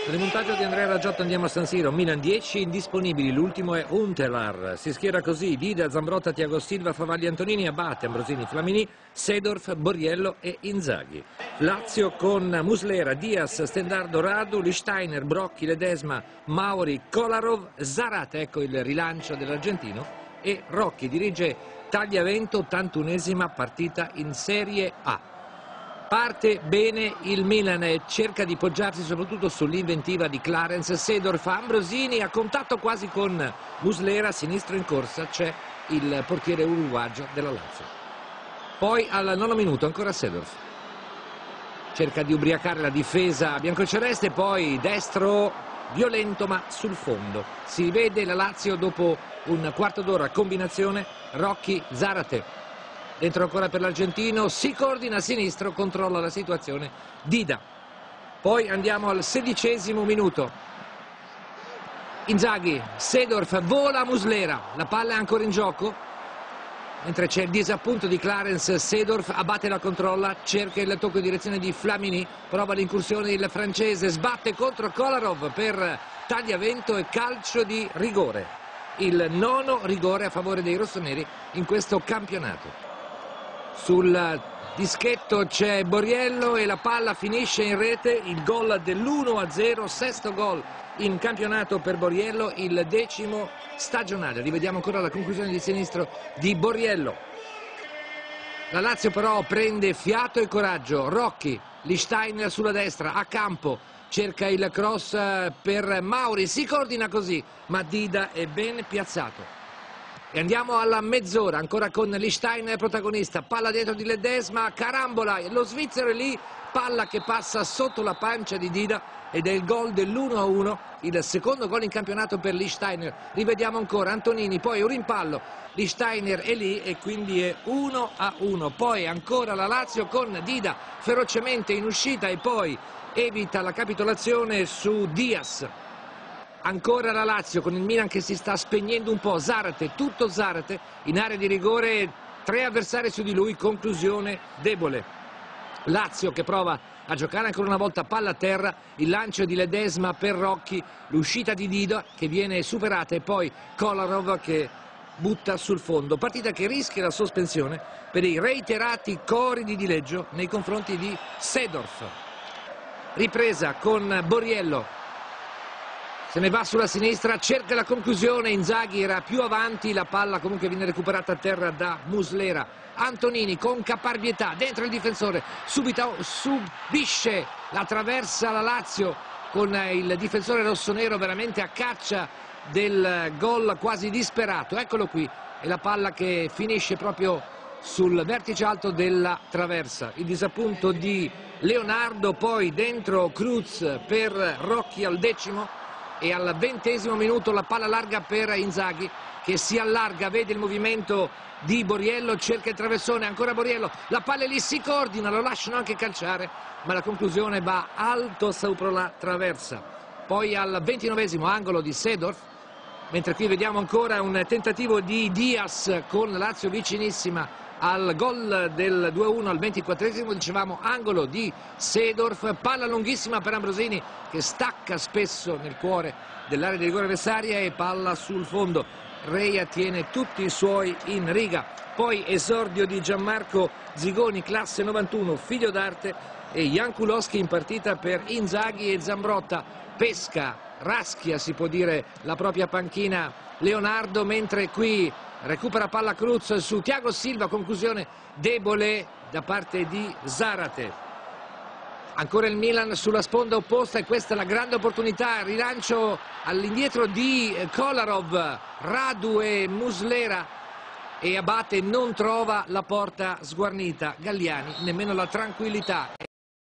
Rimontaggio di Andrea Raggiotta, andiamo a San Siro. Milan 10 indisponibili, l'ultimo è Huntelaar. Si schiera così: Dida, Zambrotta, Thiago Silva, Favalli, Antonini, Abate, Ambrosini, Flamini, Seedorf, Borriello e Inzaghi. Lazio con Muslera, Diaz, Stendardo, Radu, Lichtsteiner, Brocchi, Ledesma, Mauri, Kolarov, Zarate, ecco il rilancio dell'argentino, e Rocchi. Dirige Tagliavento, 81esima partita in Serie A. Parte bene il Milan, cerca di poggiarsi soprattutto sull'inventiva di Clarence. Seedorf, Ambrosini a contatto quasi con Muslera, sinistro in corsa c'è il portiere uruguagio della Lazio. Poi al 9° minuto ancora Seedorf, cerca di ubriacare la difesa biancoceleste, poi destro violento ma sul fondo. Si vede la Lazio dopo un quarto d'ora, combinazione Rocchi, Zarate. Dentro ancora per l'argentino, si coordina a sinistro, controlla la situazione Dida. Poi andiamo al 16° minuto. Inzaghi, Seedorf, vola Muslera, la palla è ancora in gioco, mentre c'è il disappunto di Clarence. Seedorf, Abate la controlla, cerca il tocco in direzione di Flamini, prova l'incursione il francese, sbatte contro Kolarov per Tagliavento e calcio di rigore. Il 9° rigore a favore dei rossoneri in questo campionato. Sul dischetto c'è Borriello e la palla finisce in rete, il gol dell'1-0, 6° gol in campionato per Borriello, il 10° stagionale. Rivediamo ancora la conclusione di sinistro di Borriello. La Lazio però prende fiato e coraggio. Rocchi, Lichtsteiner sulla destra, a campo, cerca il cross per Mauri, si coordina così, ma Dida è ben piazzato. E andiamo alla mezz'ora, ancora con Lichtsteiner protagonista, palla dietro di Ledesma, carambola, lo svizzero è lì, palla che passa sotto la pancia di Dida ed è il gol dell'1-1, il 2° gol in campionato per Lichtsteiner. Rivediamo ancora Antonini, poi un rimpallo, Lichtsteiner è lì e quindi è 1-1. Poi ancora la Lazio con Dida ferocemente in uscita e poi evita la capitolazione su Diaz. Ancora la Lazio con il Milan che si sta spegnendo un po', Zarate, tutto Zarate in area di rigore, 3 avversari su di lui, conclusione debole. Lazio che prova a giocare ancora una volta palla a terra, il lancio di Ledesma per Rocchi, l'uscita di Dida che viene superata e poi Kolarov che butta sul fondo. Partita che rischia la sospensione per i reiterati cori di dileggio nei confronti di Seedorf. Ripresa con Borriello. Se ne va sulla sinistra, cerca la conclusione, Inzaghi era più avanti, la palla comunque viene recuperata a terra da Muslera. Antonini con caparbietà, dentro il difensore, subito subisce la traversa la Lazio con il difensore rossonero veramente a caccia del gol quasi disperato. Eccolo qui, è la palla che finisce proprio sul vertice alto della traversa. Il disappunto di Leonardo, poi dentro Cruz per Rocchi al 10° e al 20° minuto la palla larga per Inzaghi che si allarga, vede il movimento di Borriello, cerca il traversone, ancora Borriello, la palla lì, si coordina, lo lasciano anche calciare, ma la conclusione va alto sopra la traversa. Poi al 29° angolo di Seedorf, mentre qui vediamo ancora un tentativo di Diaz con la Lazio vicinissima al gol del 2-1 al 24°, dicevamo angolo di Seedorf, palla lunghissima per Ambrosini che stacca spesso nel cuore dell'area di rigore avversaria e palla sul fondo. Reia tiene tutti i suoi in riga. Poi esordio di Gianmarco Zigoni, classe 91, figlio d'arte, e Jankulowski in partita per Inzaghi e Zambrotta. Pesca, raschia si può dire la propria panchina Leonardo, mentre qui recupera palla Cruz su Thiago Silva, conclusione debole da parte di Zarate. Ancora il Milan sulla sponda opposta e questa è la grande opportunità, rilancio all'indietro di Kolarov, Radu e Muslera e Abate non trova la porta sguarnita, Galliani nemmeno la tranquillità.